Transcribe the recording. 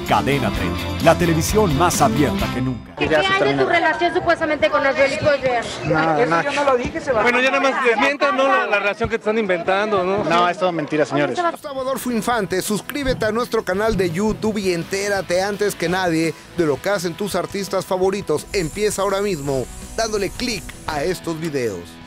Cadena 30, la televisión más abierta que nunca. ¿Qué hay de tu relación supuestamente con Angélico real? Nada. Yo no lo dije, Sebastián. Bueno, ya nada más desmientan, ¿no? La relación que te están inventando, ¿no? No, es todo mentira, señores. Gustavo Adolfo Infante, suscríbete a nuestro canal de YouTube y entérate antes que nadie de lo que hacen tus artistas favoritos. Empieza ahora mismo dándole clic a estos videos.